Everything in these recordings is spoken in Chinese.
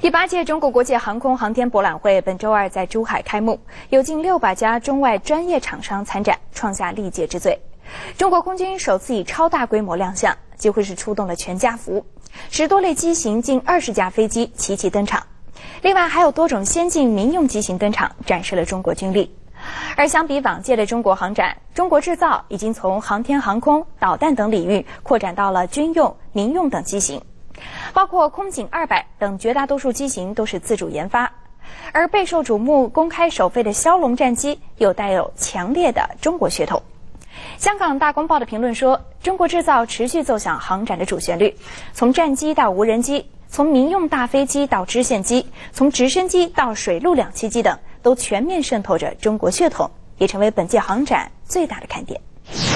第8届中国国际航空航天博览会本周二在珠海开幕，有近600家中外专业厂商参展，创下历届之最。中国空军首次以超大规模亮相，几乎是出动了全家福，10多类机型近20架飞机齐齐登场。另外还有多种先进民用机型登场，展示了中国军力。而相比往届的中国航展，中国制造已经从航天航空、导弹等领域扩展到了军用、民用等机型。包括空警200等绝大多数机型都是自主研发，而备受瞩目、公开首飞的枭龙战机又带有强烈的中国血统。香港大公报的评论说，中国制造持续奏响航展的主旋律，从战机到无人机，从民用大飞机到支线机，从直升机到水陆两栖机等，都全面渗透着中国血统，也成为本届航展最大的看点。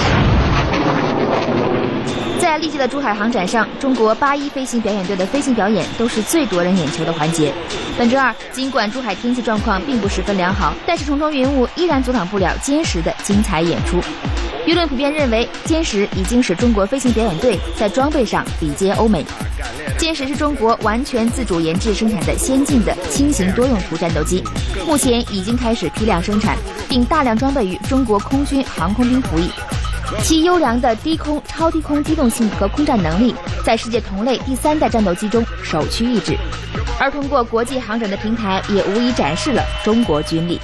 在历届的珠海航展上，中国81飞行表演队的飞行表演都是最夺人眼球的环节。本周二，尽管珠海天气状况并不十分良好，但是重重云雾依然阻挡不了歼10的精彩演出。舆论普遍认为，歼10已经使中国飞行表演队在装备上比肩欧美。歼10是中国完全自主研制生产的先进的轻型多用途战斗机，目前已经开始批量生产，并大量装备于中国空军航空兵服役。其优良的低空、超低空机动性和空战能力，在世界同类第3代战斗机中首屈一指。而通过国际航展的平台，也无疑展示了中国军力。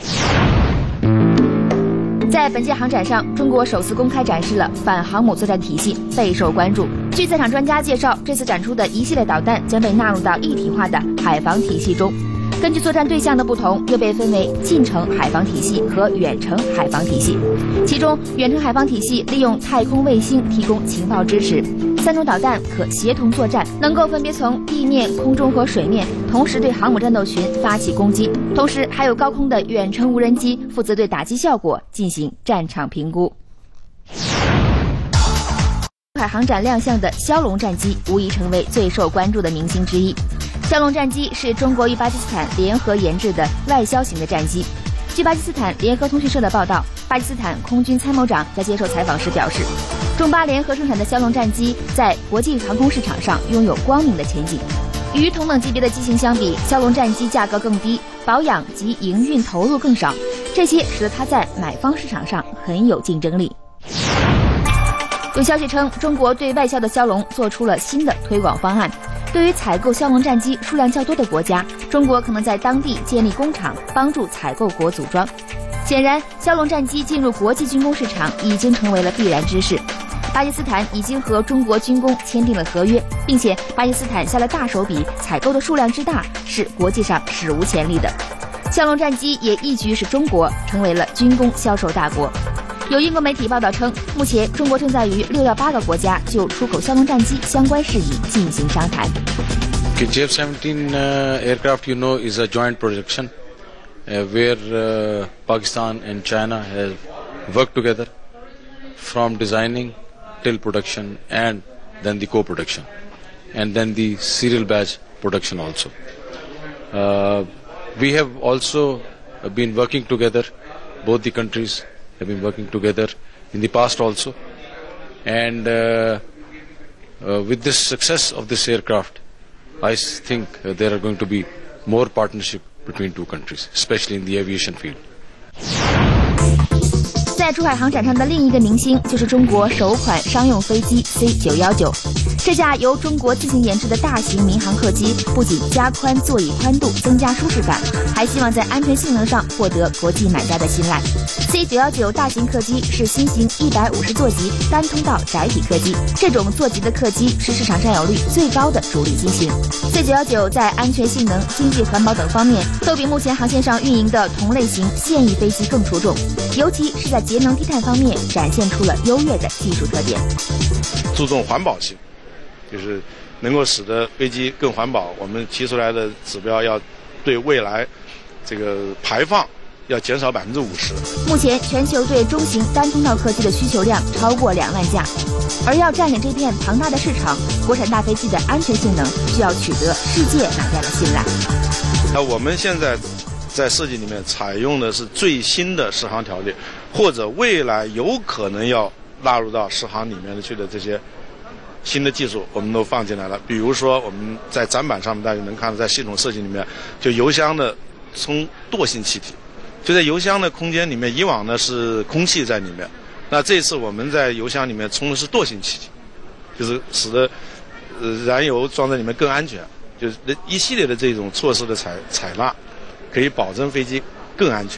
在本届航展上，中国首次公开展示了反航母作战体系，备受关注。据在场专家介绍，这次展出的一系列导弹将被纳入到一体化的海防体系中。根据作战对象的不同，又被分为近程海防体系和远程海防体系。其中，远程海防体系利用太空卫星提供情报支持，3种导弹可协同作战，能够分别从地面、空中和水面同时对航母战斗群发起攻击。同时，还有高空的远程无人机负责对打击效果进行战场评估。珠海航展亮相的枭龙战机无疑成为最受关注的明星之一。枭龙战机是中国与巴基斯坦联合研制的外销型的战机。据巴基斯坦联合通讯社的报道，巴基斯坦空军参谋长在接受采访时表示，中巴联合生产的枭龙战机在国际航空市场上拥有光明的前景。与同等级别的机型相比，枭龙战机价格更低，保养及营运投入更少，这些使得它在买方市场上很有竞争力。有消息称，中国对外销的枭龙做出了新的推广方案。对于采购枭龙战机数量较多的国家，中国可能在当地建立工厂，帮助采购国组装。显然，枭龙战机进入国际军工市场已经成为了必然之事。巴基斯坦已经和中国军工签订了合约，并且巴基斯坦下了大手笔，采购的数量之大是国际上史无前例的。枭龙战机也一举使中国成为了军工销售大国。有英国媒体报道称，目前中国正在与618个国家就出口枭龙战机相关事宜进行商谈。 JF-17 aircraft, is a joint production where Pakistan and China have worked together from designing till production and then the co-production and then the serial batch production also. We have also been working together, both the countries have been working together in the past also, and with this success of this aircraft, I think there are going to be more partnership between two countries, especially in the aviation field. 在珠海航展上的另一个明星就是中国首款商用飞机 C919。这架由中国自行研制的大型民航客机，不仅加宽座椅宽度，增加舒适感，还希望在安全性能上获得国际买家的信赖。C919 大型客机是新型150座级单通道窄体客机，这种座级的客机是市场占有率最高的主力机型。C919 在安全性能、经济环保等方面都比目前航线上运营的同类型现役飞机更出众，尤其是在节能低碳方面展现出了优越的技术特点。 注重环保性，就是能够使得飞机更环保。我们提出来的指标要对未来这个排放要减少50%。 目前全球对中型单通道客机的需求量超过2万架，而要占领这片庞大的市场，国产大飞机的安全性能需要取得世界买家的信赖。 那我们现在在设计里面采用的是最新的适航条例，或者未来有可能要纳入到适航里面去的这些新的技术我们都放进来了。比如说我们在展板上面大家能看到，在系统设计里面，就油箱的充惰性气体，就在油箱的空间里面，以往呢是空气在里面，那这次我们在油箱里面充的是惰性气体，就是使得燃油装在里面更安全，就是一系列的这种措施的采纳，可以保证飞机更安全。